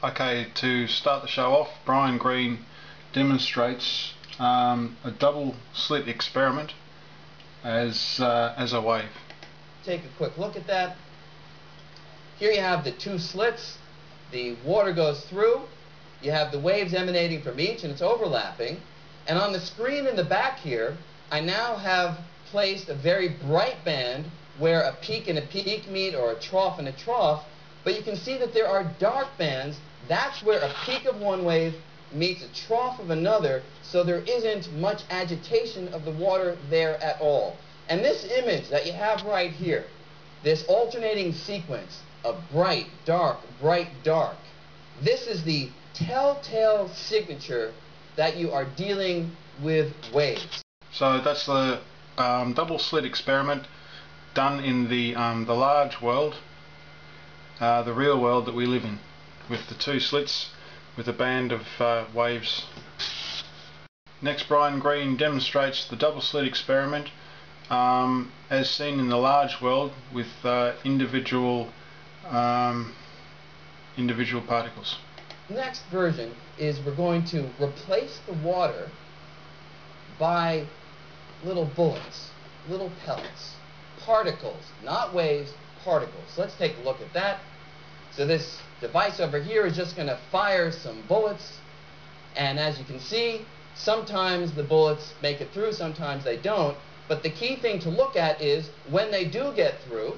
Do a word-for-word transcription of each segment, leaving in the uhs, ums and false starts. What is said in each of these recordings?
Okay, to start the show off, Brian Greene demonstrates um, a double slit experiment as, uh, as a wave. Take a quick look at that. Here you have the two slits. The water goes through. You have the waves emanating from each, and it's overlapping. And on the screen in the back here, I now have placed a very bright band where a peak and a peak meet, or a trough and a trough. But you can see that there are dark bands. That's where a peak of one wave meets a trough of another, so there isn't much agitation of the water there at all. And this image that you have right here, this alternating sequence of bright, dark, bright, dark, this is the telltale signature that you are dealing with waves. So that's the um, double slit experiment done in the, um, the large world, uh, the real world that we live in, with the two slits with a band of uh, waves. Next, Brian Greene demonstrates the double slit experiment um, as seen in the large world with uh, individual um, individual particles. The next version is we're going to replace the water by little bullets, little pellets, particles, not waves, particles. So let's take a look at that. So this device over here is just going to fire some bullets, and as you can see, sometimes the bullets make it through, sometimes they don't. But the key thing to look at is when they do get through,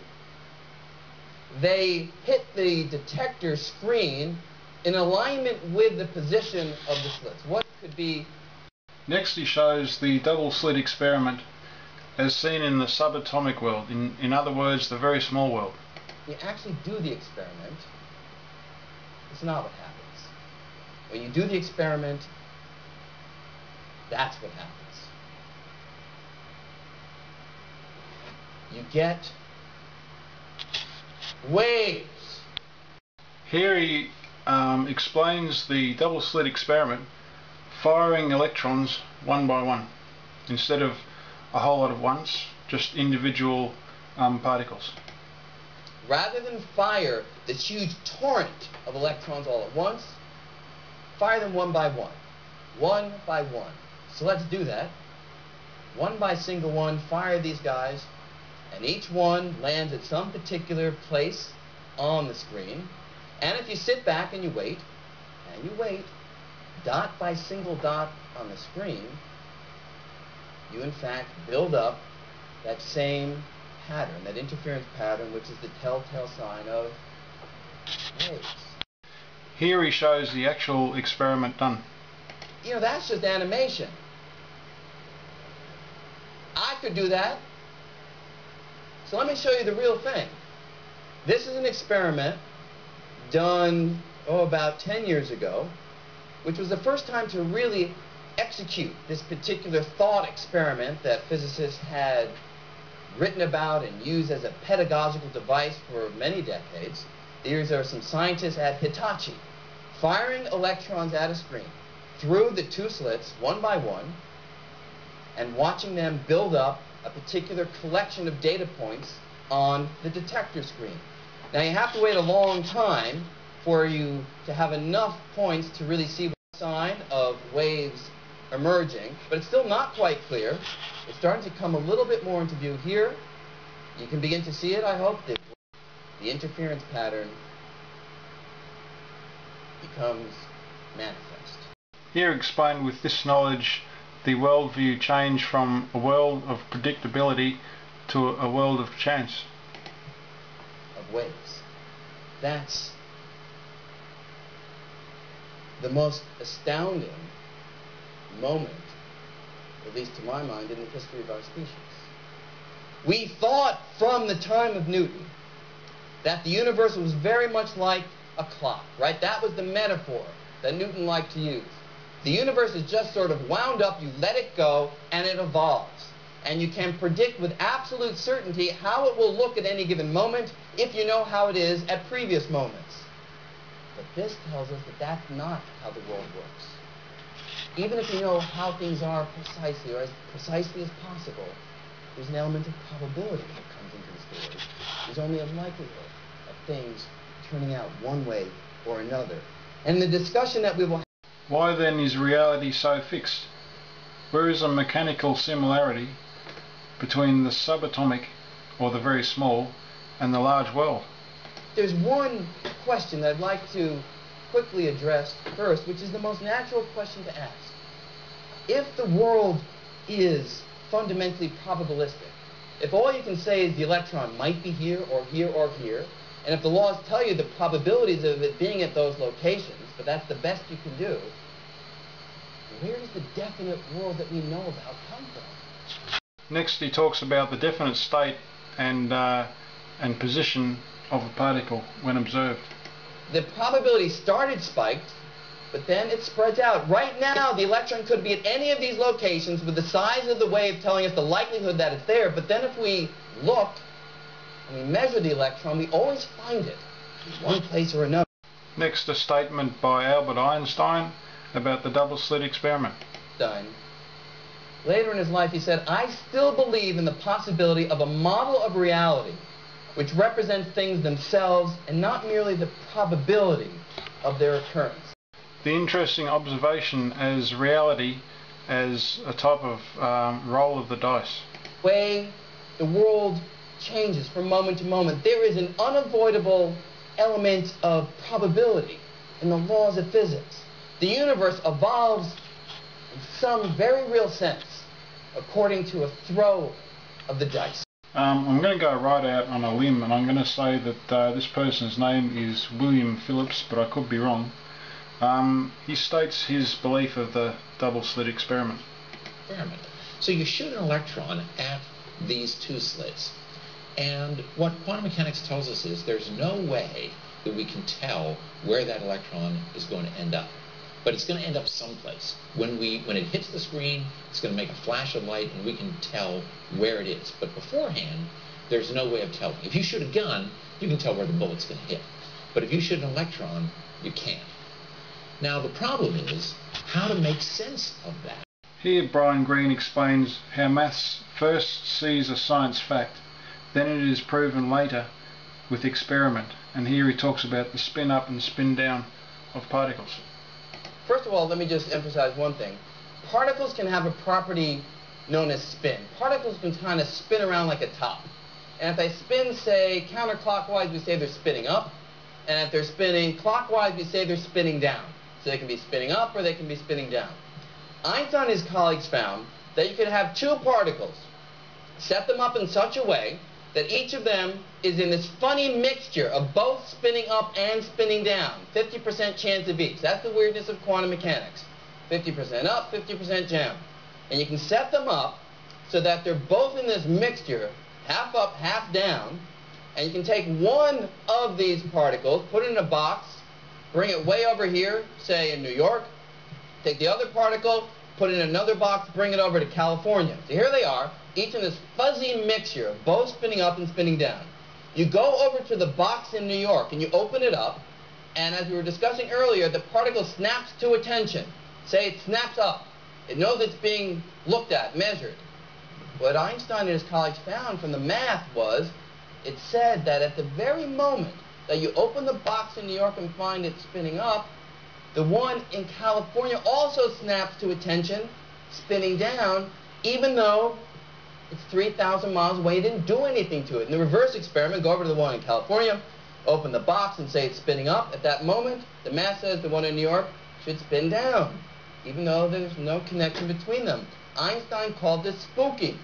they hit the detector screen in alignment with the position of the slits. What could be... Next he shows the double slit experiment as seen in the subatomic world, in, in other words, the very small world. You actually do the experiment, it's not what happens. When you do the experiment, that's what happens. You get waves. Here he um, explains the double slit experiment firing electrons one by one instead of a whole lot of ones, just individual um, particles. Rather than fire this huge torrent of electrons all at once, fire them one by one, one by one. So let's do that. One by single one, fire these guys, and each one lands at some particular place on the screen. And if you sit back and you wait, and you wait, dot by single dot on the screen, you in fact build up that same pattern, that interference pattern, which is the telltale sign of waves. Here he shows the actual experiment done. You know, that's just animation. I could do that. So let me show you the real thing. This is an experiment done, oh, about ten years ago, which was the first time to really execute this particular thought experiment that physicists had written about and used as a pedagogical device for many decades. These are some scientists at Hitachi firing electrons at a screen through the two slits one by one and watching them build up a particular collection of data points on the detector screen. Now you have to wait a long time for you to have enough points to really see the sign of waves emerging, but it's still not quite clear. It's starting to come a little bit more into view here. You can begin to see it, I hope. The, the interference pattern becomes manifest. Here explained with this knowledge the worldview change from a world of predictability to a world of chance. Of waves. That's the most astounding moment, at least to my mind, in the history of our species. We thought from the time of Newton that the universe was very much like a clock, right? That was the metaphor that Newton liked to use. The universe is just sort of wound up, you let it go, and it evolves. And you can predict with absolute certainty how it will look at any given moment if you know how it is at previous moments. But this tells us that that's not how the world works. Even if you know how things are precisely, or as precisely as possible, there's an element of probability that comes into the story. There's only a likelihood of things turning out one way or another. And the discussion that we will have. Why then is reality so fixed? Where is a mechanical similarity between the subatomic, or the very small, and the large world? There's one question that I'd like to quickly address first, which is the most natural question to ask. If the world is fundamentally probabilistic, if all you can say is the electron might be here or here or here, and if the laws tell you the probabilities of it being at those locations, but that's the best you can do, where does the definite world that we know about come from? Next he talks about the definite state and, uh, and position of a particle when observed. The probability started spiked, but then it spreads out. Right now, the electron could be at any of these locations with the size of the wave telling us the likelihood that it's there, but then if we look and we measure the electron, we always find it in one place or another. Next, a statement by Albert Einstein about the double-slit experiment. Einstein, later in his life, he said, "I still believe in the possibility of a model of reality which represents things themselves and not merely the probability of their occurrence." The interesting observation as reality as a type of um, roll of the dice. The way the world changes from moment to moment, there is an unavoidable element of probability in the laws of physics. The universe evolves in some very real sense according to a throw of the dice. Um, I'm going to go right out on a limb, and I'm going to say that uh, this person's name is William Phillips, but I could be wrong. Um, he states his belief of the double-slit experiment. Experiment. So you shoot an electron at these two slits, and what quantum mechanics tells us is there's no way that we can tell where that electron is going to end up. But it's going to end up someplace. When we, when it hits the screen, it's going to make a flash of light, and we can tell where it is. But beforehand, there's no way of telling. If you shoot a gun, you can tell where the bullet's going to hit. But if you shoot an electron, you can't. Now, the problem is how to make sense of that. Here, Brian Greene explains how maths first sees a science fact, then it is proven later with experiment. And here he talks about the spin up and spin down of particles. First of all, let me just emphasize one thing. Particles can have a property known as spin. Particles can kind of spin around like a top. And if they spin, say, counterclockwise, we say they're spinning up. And if they're spinning clockwise, we say they're spinning down. So they can be spinning up or they can be spinning down. Einstein and his colleagues found that you could have two particles, set them up in such a way that each of them is in this funny mixture of both spinning up and spinning down. fifty percent chance of each. That's the weirdness of quantum mechanics. fifty percent up, fifty percent down. And you can set them up so that they're both in this mixture, half up, half down, and you can take one of these particles, put it in a box, bring it way over here, say in New York, take the other particle, put it in another box, bring it over to California. So here they are, each in this fuzzy mixture of both spinning up and spinning down. You go over to the box in New York and you open it up, and as we were discussing earlier, the particle snaps to attention. Say it snaps up. It knows it's being looked at, measured. What Einstein and his colleagues found from the math was, it said that at the very moment that you open the box in New York and find it spinning up, the one in California also snaps to attention, spinning down, even though it's three thousand miles away. You didn't do anything to it. In the reverse experiment, go over to the one in California, open the box and say it's spinning up. At that moment, the math says the one in New York should spin down, even though there's no connection between them. Einstein called this spooky.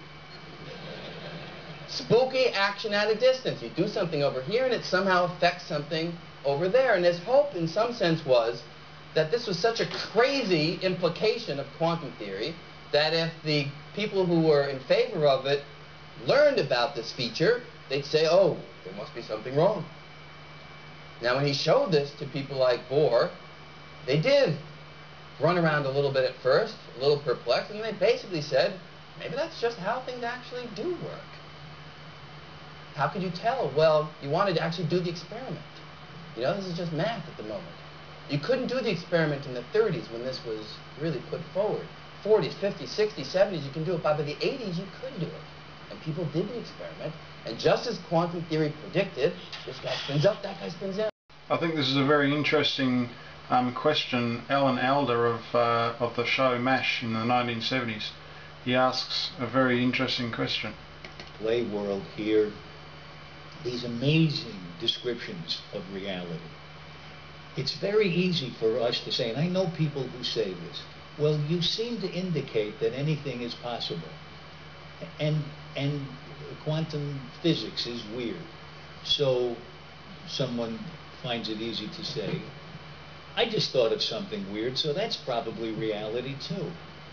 Spooky action at a distance. You do something over here and it somehow affects something over there. And his hope, in some sense, was that this was such a crazy implication of quantum theory that if the people who were in favor of it learned about this feature, they'd say, oh, there must be something wrong. Now, when he showed this to people like Bohr, they did run around a little bit at first, a little perplexed, and they basically said, maybe that's just how things actually do work. How could you tell? Well, you wanted to actually do the experiment. You know, this is just math at the moment. You couldn't do the experiment in the thirties when this was really put forward. forties, fifties, sixties, seventies, you can do it. By the eighties, you could do it. And people did the experiment. And just as quantum theory predicted, this guy spins up, that guy spins down. I think this is a very interesting um, question Alan Alda of, uh, of the show MASH in the nineteen seventies. He asks a very interesting question. Play world here, these amazing descriptions of reality. It's very easy for us to say, and I know people who say this, well, you seem to indicate that anything is possible. And, and quantum physics is weird. So someone finds it easy to say, I just thought of something weird, so that's probably reality too.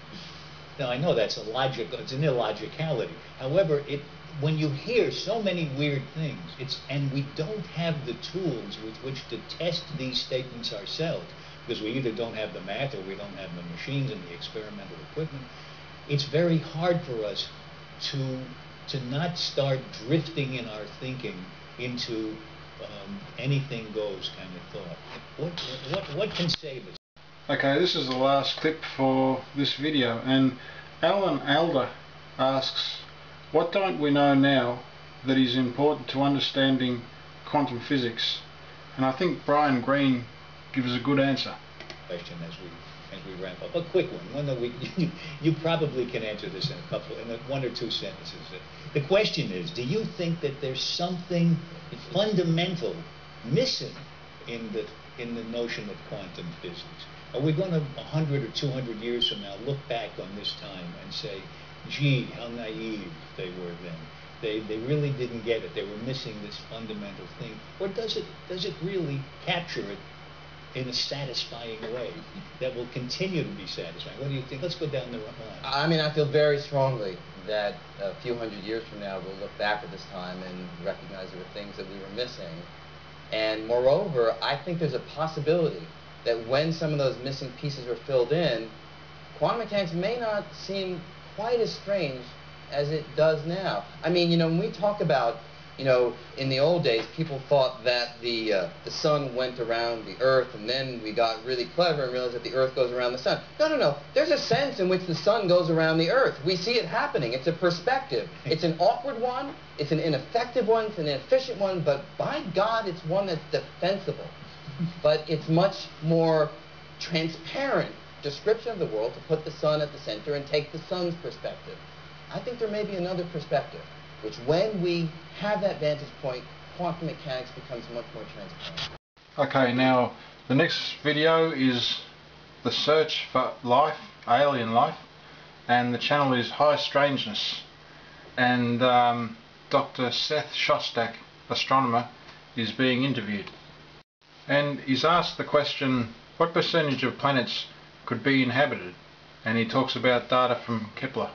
Now I know that's a logic, it's an illogicality. However, it, when you hear so many weird things, it's, and we don't have the tools with which to test these statements ourselves, because we either don't have the math or we don't have the machines and the experimental equipment, it's very hard for us to, to not start drifting in our thinking into um, anything goes kind of thought. What, what, what can save us? Okay, this is the last clip for this video, and Alan Alda asks, what don't we know now that is important to understanding quantum physics? And I think Brian Greene gives a good answer. Question as we as we wrap up. A quick one, one that we you, you probably can answer this in a couple, in a, one or two sentences. The question is, do you think that there's something fundamental missing in the in the notion of quantum physics? Are we going to, a hundred or two hundred years from now, look back on this time and say, gee, how naive they were then? They, they really didn't get it. They were missing this fundamental thing. Or does it, does it really capture it in a satisfying way that will continue to be satisfying? What do you think? Let's go down the line. I mean, I feel very strongly that a few hundred years from now we'll look back at this time and recognize there were things that we were missing. And moreover, I think there's a possibility that when some of those missing pieces are filled in, quantum mechanics may not seem quite as strange as it does now. I mean, you know, when we talk about, you know, in the old days, people thought that the uh, the sun went around the earth, and then we got really clever and realized that the earth goes around the sun. No, no, no. There's a sense in which the sun goes around the earth. We see it happening. It's a perspective. It's an awkward one. It's an ineffective one. It's an inefficient one. But by God, it's one that's defensible. But it's much more transparent description of the world to put the sun at the center and take the sun's perspective. I think there may be another perspective, which when we have that vantage point, quantum mechanics becomes much more transparent. Okay, now the next video is the search for life, alien life, and the channel is High Strangeness, and um, Doctor Seth Shostak, astronomer, is being interviewed. And he's asked the question, what percentage of planets could be inhabited? And he talks about data from Kepler.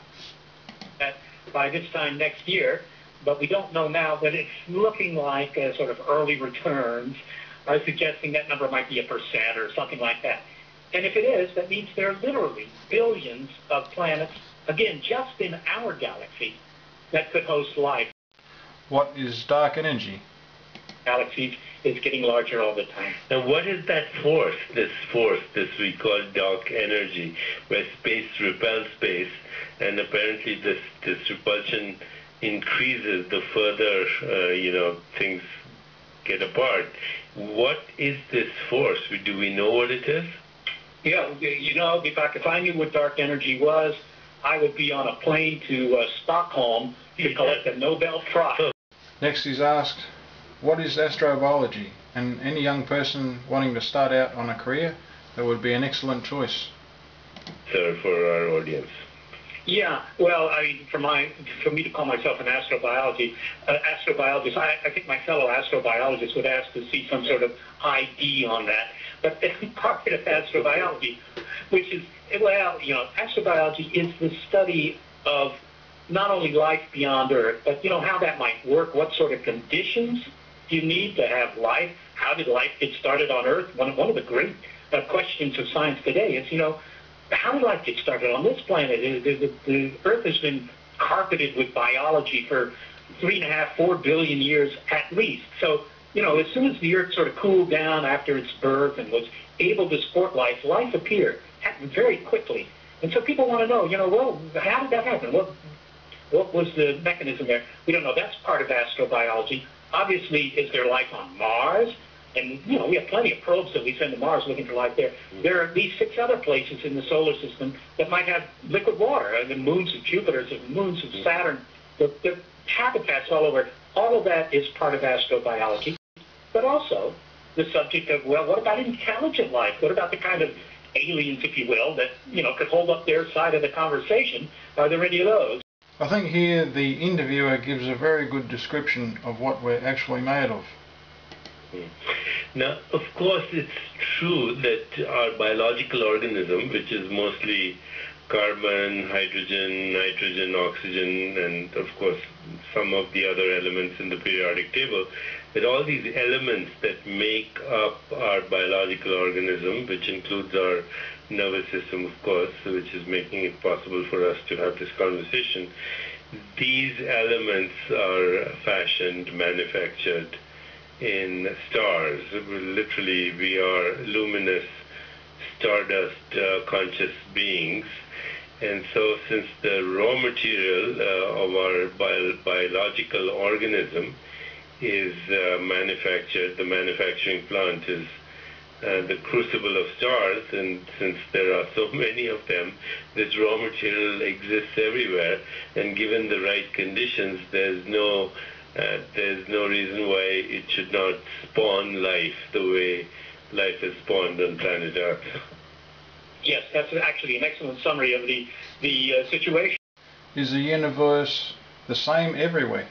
By this time next year, but we don't know now, but it's looking like uh, sort of early returns are suggesting that number might be a percent or something like that. And if it is, that means there are literally billions of planets, again, just in our galaxy, that could host life. What is dark energy? Galaxies is getting larger all the time. Now what is that force, this force, this we call dark energy, where space repels space, and apparently this, this repulsion increases the further, uh, you know, things get apart. What is this force? Do we know what it is? Yeah, you know, in fact, if I knew what dark energy was, I would be on a plane to uh, Stockholm to collect a Nobel Prize. Next he's asked, what is astrobiology? And any young person wanting to start out on a career, that would be an excellent choice. Sir, for our audience. Yeah, well, I mean, for my, for me to call myself an astrobiology, uh, astrobiologist, I, I think my fellow astrobiologists would ask to see some sort of I D on that. But part of astrobiology, which is, well, you know, astrobiology is the study of not only life beyond Earth, but, you know, how that might work, what sort of conditions you need to have life, how did life get started on Earth? One, one of the great uh, questions of science today is, you know, how did life get started on this planet? The, the, the Earth has been carpeted with biology for three and a half, four billion years at least. So, you know, as soon as the Earth sort of cooled down after its birth and was able to support life, life appeared, happened very quickly. And so people want to know, you know, well, how did that happen? What, what was the mechanism there? We don't know. That's part of astrobiology. Obviously, is there life on Mars? and, you know, we have plenty of probes that we send to Mars looking for life there. There are at least six other places in the solar system that might have liquid water. Uh, the moons of Jupiter, the moons of Saturn, the, the habitats all over. All of that is part of astrobiology. But also the subject of, well, what about intelligent life? What about the kind of aliens, if you will, that, you know, could hold up their side of the conversation? Are there any of those? I think here the interviewer gives a very good description of what we're actually made of. Now, of course, it's true that our biological organism, which is mostly carbon, hydrogen, nitrogen, oxygen, and of course some of the other elements in the periodic table, that all these elements that make up our biological organism, which includes our nervous system, of course, which is making it possible for us to have this conversation, these elements are fashioned, manufactured in stars. Literally, we are luminous, stardust uh, conscious beings. And so since the raw material uh, of our bio biological organism is uh, manufactured, the manufacturing plant is uh, the crucible of stars, and since there are so many of them, this raw material exists everywhere, and given the right conditions, there's no Uh, there's no reason why it should not spawn life the way life is spawned on planet Earth. Yes, that's actually an excellent summary of the, the uh, situation. Is the universe the same everywhere?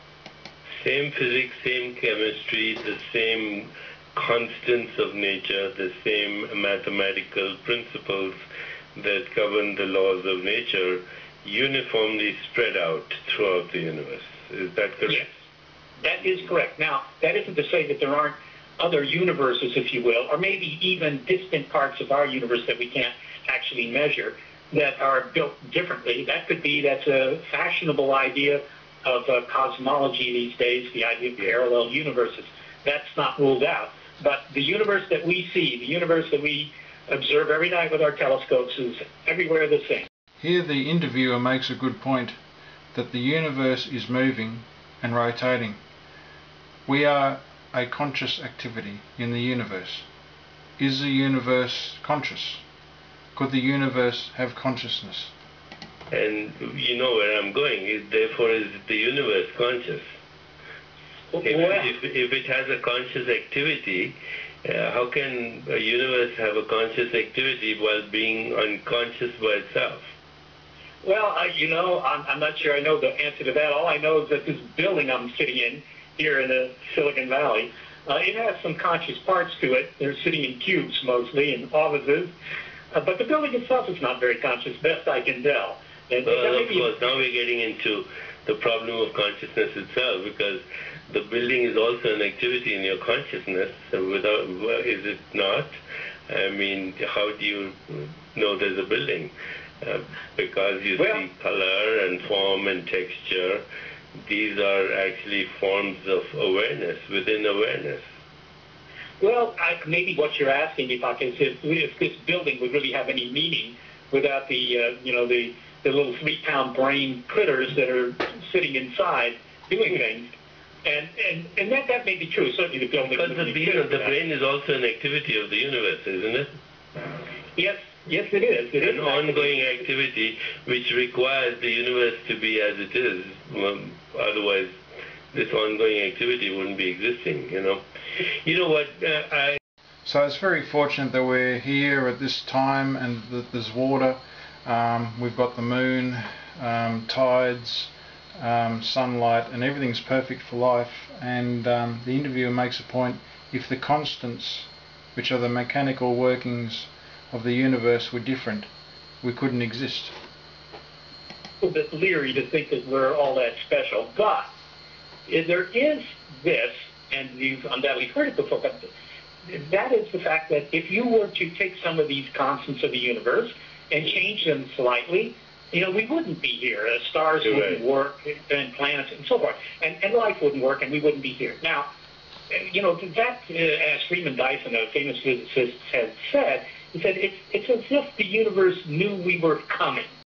Same physics, same chemistry, the same constants of nature, the same mathematical principles that govern the laws of nature uniformly spread out throughout the universe. Is that correct? Yes, that is correct. Now, that isn't to say that there aren't other universes, if you will, or maybe even distant parts of our universe that we can't actually measure that are built differently. That could be, that's a fashionable idea of uh, cosmology these days, the idea of parallel universes. That's not ruled out. But the universe that we see, the universe that we observe every night with our telescopes, is everywhere the same. Here the interviewer makes a good point, that the universe is moving and rotating. We are a conscious activity in the universe. Is the universe conscious? Could the universe have consciousness? And you know where I'm going. Is, therefore, is the universe conscious? If, if, if it has a conscious activity, uh, how can a universe have a conscious activity while being unconscious by itself? Well, uh, you know, I'm, I'm not sure I know the answer to that. All I know is that this building I'm sitting in here in the Silicon Valley, uh, it has some conscious parts to it. They're sitting in cubes mostly, in offices. Uh, but the building itself is not very conscious, best I can tell. And well, of course, now we're getting into the problem of consciousness itself, because the building is also an activity in your consciousness. So without, is it not? I mean, how do you know there's a building? Uh, because you well, see color and form and texture. These are actually forms of awareness within awareness. Well, I, maybe what you're asking, Deepak, is if, if this building would really have any meaning without the, uh, you know, the, the little three-pound brain critters that are sitting inside doing things. And, and, and that, that may be true. Certainly the building... Because the, be the brain is also an activity of the universe, isn't it? Yes. Yes, it is. It an is ongoing activity which requires the universe to be as it is. Well, otherwise, this ongoing activity wouldn't be existing, you know. You know what, uh, I... So it's very fortunate that we're here at this time and that there's water. Um, we've got the moon, um, tides, um, sunlight, and everything's perfect for life. And um, the interviewer makes a point, if the constants, which are the mechanical workings of the universe, were different, we couldn't exist. A little bit leery to think that we're all that special, but there is this, and you've undoubtedly heard it before, but that is the fact that if you were to take some of these constants of the universe and change them slightly, you know, we wouldn't be here. Uh, stars You're wouldn't right. work, and planets, and so forth, and, and life wouldn't work, and we wouldn't be here. Now, you know, that, uh, as Freeman Dyson, a famous physicist, has said, he said, it's, it's as if the universe knew we were coming.